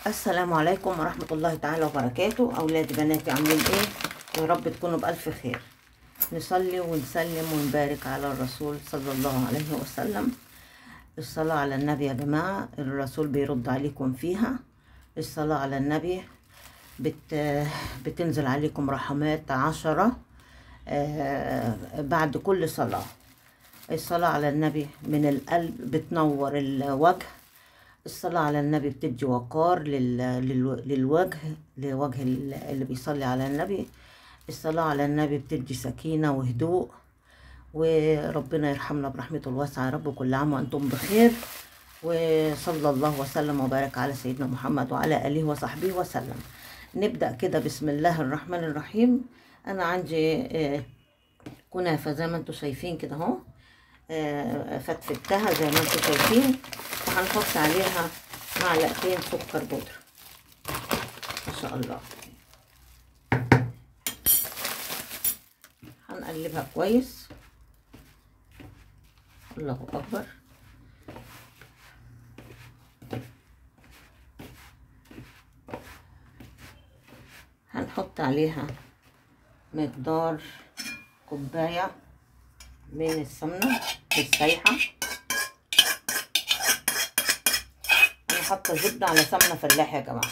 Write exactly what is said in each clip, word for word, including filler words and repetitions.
السلام عليكم ورحمة الله تعالى وبركاته. أولادي بناتي عاملين إيه؟ يا رب تكونوا بألف خير. نصلي ونسلم ونبارك على الرسول صلى الله عليه وسلم. الصلاة على النبي يا جماعة، الرسول بيرد عليكم فيها. الصلاة على النبي بت بتنزل عليكم رحمات عشرة آه بعد كل صلاة. الصلاة على النبي من القلب بتنور الوجه. الصلاة على النبي بتدي وقار لل... لل... للوجه لوجه اللي بيصلي على النبي. الصلاة على النبي بتدي سكينة وهدوء، وربنا يرحمنا برحمته الواسعة يا رب. كل عام وأنتم بخير، وصلى الله وسلم وبارك على سيدنا محمد وعلى آله وصحبه وسلم. نبدأ كده بسم الله الرحمن الرحيم. أنا عندي كنافة زي ما انتم شايفين كده اهو، فتفتها زي ما انتم شايفين، وهنحط عليها معلقتين سكر بودرة ما شاء الله. هنقلبها كويس. الله اكبر. هنحط عليها مقدار كوبايه من السمنه السايحه. انا حاطه زبده على سمنه فلاحه يا جماعه.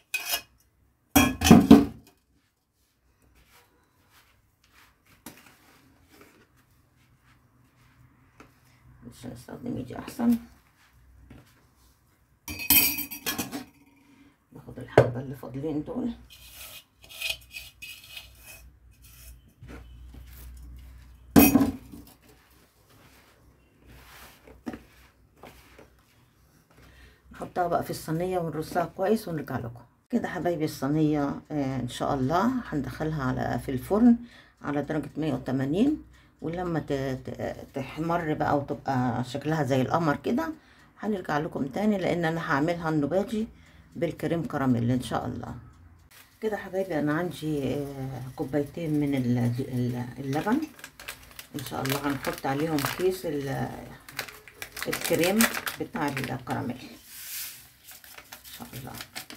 مش هنستخدم ايدي احسن. ناخد الحبه اللي فاضلين دول. نحطها بقى في الصينيه ونرصها كويس ونرجع لكم كده حبايبي. الصينيه آه ان شاء الله هندخلها على في الفرن على درجه مية وتمانين، ولما تحمر بقى وتبقى شكلها زي القمر كده هنرجع لكم تاني، لان انا هعملها النباتي بالكريم كراميل ان شاء الله. كده حبايبي انا عندي آه كوبايتين من اللبن ان شاء الله. هنحط عليهم كيس الكريم بتاع الكراميل ان شاء الله.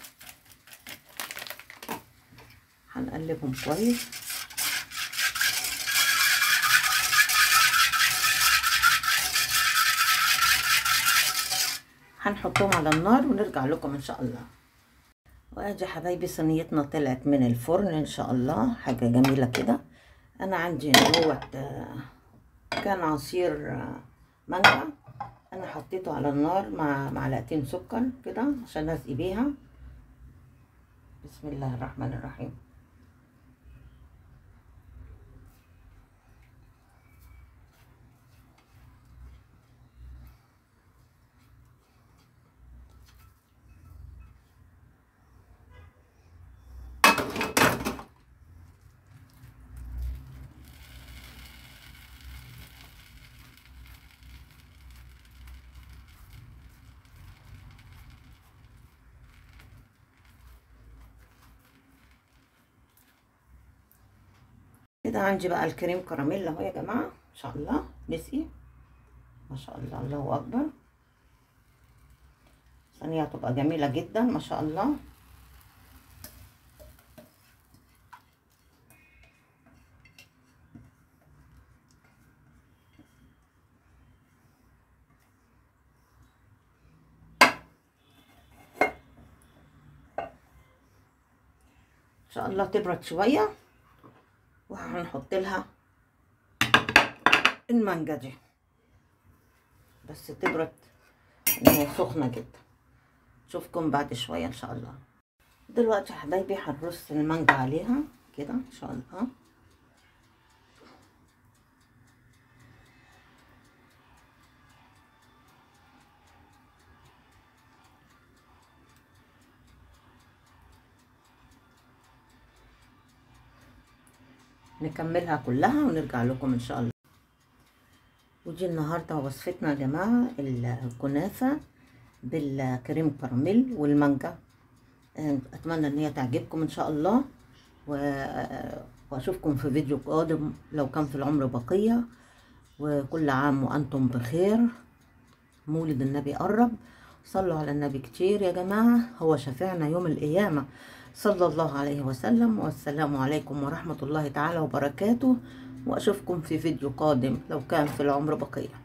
هنقلبهم كويس. هنحطهم على النار ونرجع لكم ان شاء الله. وادي حبايبي صينيتنا طلعت من الفرن ان شاء الله، حاجه جميله كده. انا عندي دوت كان عصير مانجا، انا حطيته على النار مع معلقتين سكر كده عشان اسقي بيها. بسم الله الرحمن الرحيم. كده عندي بقى الكريم كراميل اهو يا جماعه ان شاء الله. نسقي ما شاء الله. الله اكبر. صينيه هتبقى جميله جدا ما شاء الله. ان شاء الله تبرد شويه وهنحط لها المانجا دي، بس تبرد لان هي سخنه جدا. اشوفكم بعد شويه ان شاء الله. دلوقتي يا حبايبي هنرص المانجا عليها كده ان شاء الله. نكملها كلها ونرجع لكم ان شاء الله. ودي النهارده وصفتنا يا جماعه الكنافه بالكريم كراميل والمانجا. اتمنى ان هي تعجبكم ان شاء الله، واشوفكم في فيديو قادم لو كان في العمر بقيه. وكل عام وانتم بخير. مولد النبي قرب، صلوا على النبي كتير يا جماعة، هو شفيعنا يوم القيامة صلى الله عليه وسلم. والسلام عليكم ورحمة الله تعالى وبركاته، وأشوفكم في فيديو قادم لو كان في العمر بقية.